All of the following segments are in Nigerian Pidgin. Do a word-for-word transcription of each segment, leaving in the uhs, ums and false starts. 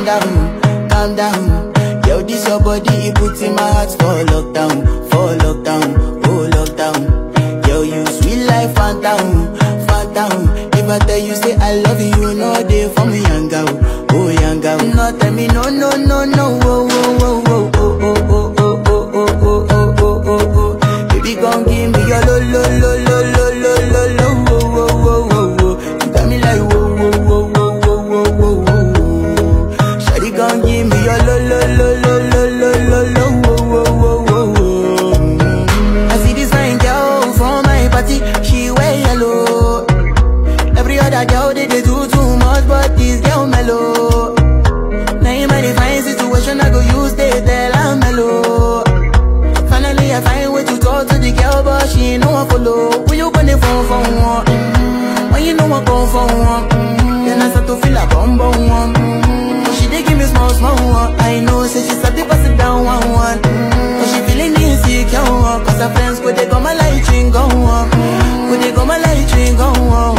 down, calm down. Yo, this your body, it puts in my heart for lockdown, for lockdown, oh lockdown. Yo, you sweet life, phantom, phantom. If I tell you say I love you, you know they for me, young girl, oh young girl. No, tell me no, no, no, no, oh, oh, oh, oh, oh, oh, oh, oh, oh, oh, oh, oh, oh, oh. Baby, gon' give me your lo, lo, lo, lo, lo, lo, lo, lo, oh, oh, oh, oh, oh. You got me like whoa, whoa, whoa, whoa, whoa, whoa, whoa, whoa. Shawty gon' give me your lo, lo, lo, lo, lo, lo, lo, lo, oh, oh, oh, oh, oh. I see this fine girl from my party, she wear yellow. Every other girl they, they do too much, but this girl mellow. Now in my fine situation, I go use they tell I'm mellow. Finally I find way to talk to the girl, but she ain't no one follow. When you gonna phone for one? Mm-hmm. When you know I come for one? Mm-hmm. Then I start to feel a bum bum one. Mm-hmm. But she dey give me small small one. I know say she start to pass it down one one. Mm-hmm. But she feeling insecure one. Cause her friends go they go my light ring go on. Go they go my light ring go on.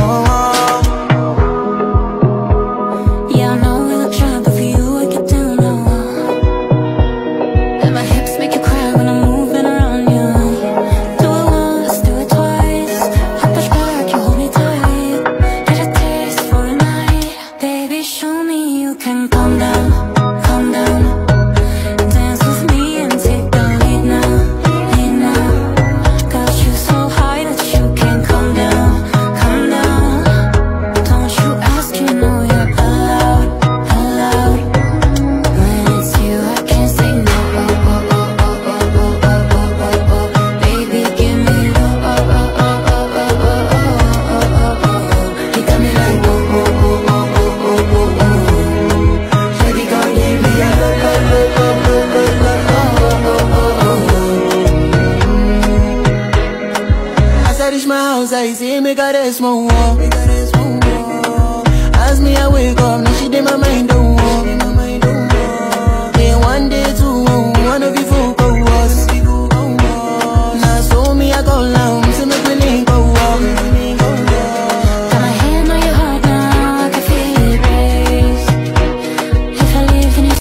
Yeah, I know we look shy, but for you I get down low. And my hips make you cry when I'm moving around you. Do it once, do it twice. I push back, you hold me tight. Get a taste for a night. Baby, show me you can calm down, calm down. Dance with me and take the lead now, lead now. Got you so high that you can't calm down, calm down. Don't you ask, you know you're allowed, allowed. When it's you, I can't say no. Oh, oh, oh, oh, oh, oh, oh, oh, oh, oh. Baby, give me low. Oh, oh, oh, oh, oh, oh, oh, oh, oh, oh. You got me like whoa, whoa, whoa, whoa, whoa, whoa, whoa, whoa. Shawty gon' give me a low, low, low, low, low, low, low, oh, oh, oh, oh. As I reach my house, I see me got a small wall. As me I wake up, now she did my mind